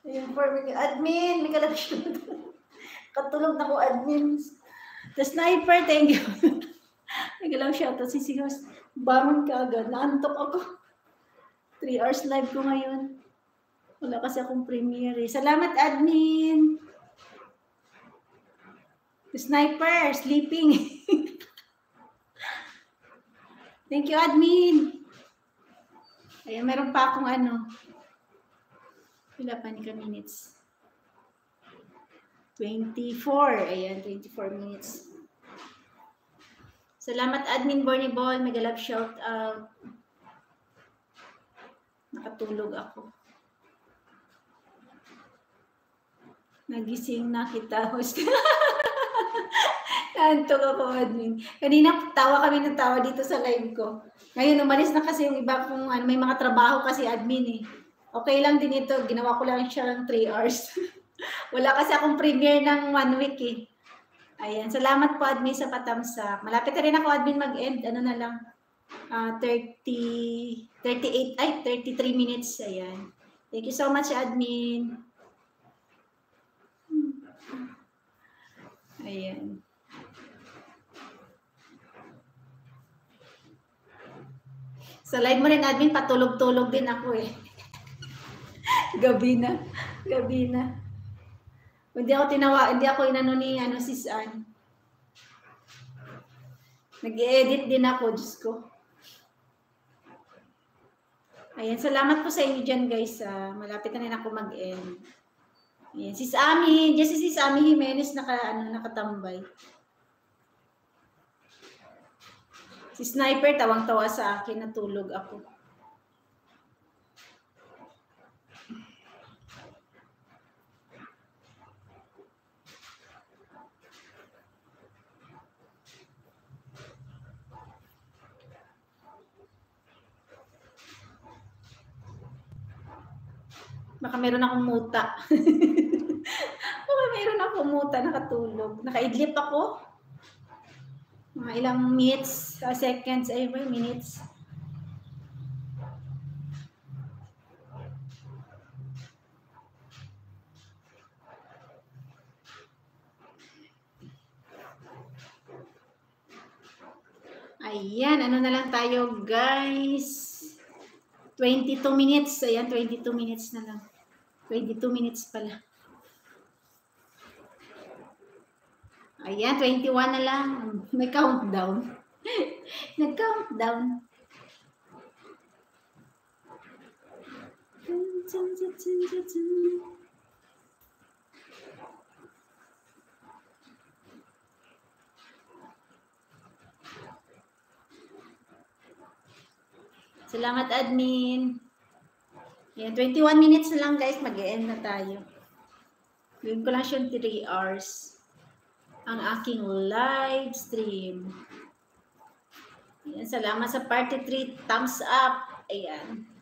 Ayun, for me, admin, may kalap siya. Katulog na ko, admin. The sniper, thank you. May kalap siya. Tapos sisigos, bangon ka agad. Naantok ako. 3 hours live ko ngayon. Wala kasi akong premiere. Salamat, admin. The sniper, sleeping. Thank you, admin. Ayan, meron pa akong ano. Wala pa ni ka minutes. 24. Ayan, 24 minutes. Salamat, admin Borny Ball. Mega love shout out. Nakatulog ako. Nagising na kita, host. Naantok ako, admin. Kanina, tawa kami ng tawa dito sa live ko. Ngayon, umalis na kasi yung iba kong, may mga trabaho kasi admin eh. Okay lang din ito. Ginawa ko lang siya ng 3 hours. Wala kasi akong premiere ng 1 week eh. Ayan. Salamat po, admin, sa patamsak. Malapit na rin ako, admin, mag-end. Ano na lang. 33 minutes. Ayan. Thank you so much, admin. Ayan. Sa live mo rin, admin, patulog-tulog din ako eh. Gabi na. Hindi ako inano ni sis Ann. Nag-edit din ako, Diyos ko. Ayan, salamat po sa inyo dyan, guys. Malapit na rin ako mag-end. Ayan, sis Ami, si sis Ami Jimenez nakatambay. Si Sniper, tawang-tawa sa akin, natulog ako. Baka meron akong muta. Baka meron akong muta, nakatulog. Nakaidlip ako. Mga ilang minutes, seconds, minutes. Ayan, ano na lang tayo, guys. 22 minutes. Ayan, 22 minutes na lang. 22 minutes pala. Ayan, 21 na lang. May countdown. Nag-countdown. Salamat, admin. Ayan, 21 minutes na lang, guys. Mag-e-end na tayo. Gawin ko lang siya 3 hours. Ang aking live stream. Ayan, salamat sa party 3. Thumbs up. Ayan.